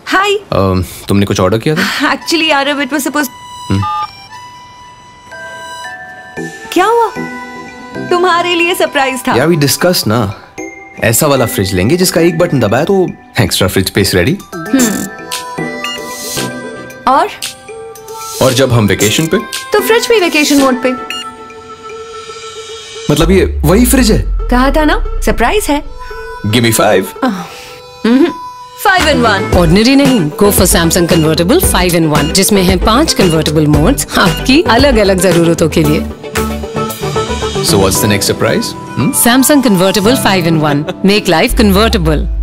हाय। तुमने कुछ ऑर्डर किया था? एक्चुअली यार इट वाज सपोज। क्या हुआ? तुम्हारे लिए सरप्राइज था। या वी डिस्कस ना, ऐसा वाला फ्रिज लेंगे जिसका एक बटन दबाया तो एक्स्ट्रा फ्रिज स्पेस रेडी। और जब हम वेकेशन पे तो फ्रिज भी वेकेशन मोड पे। मतलब ये वही फ्रिज है? कहा था ना सरप्राइज है। Give me 5। 5 in 1। ऑर्डिनरी नहीं, go for Samsung convertible 5 in 1, जिसमें है 5 कन्वर्टेबल मोड्स आपकी अलग अलग जरूरतों के लिए। So what's the next surprise? Samsung convertible 5 in 1. Make life convertible.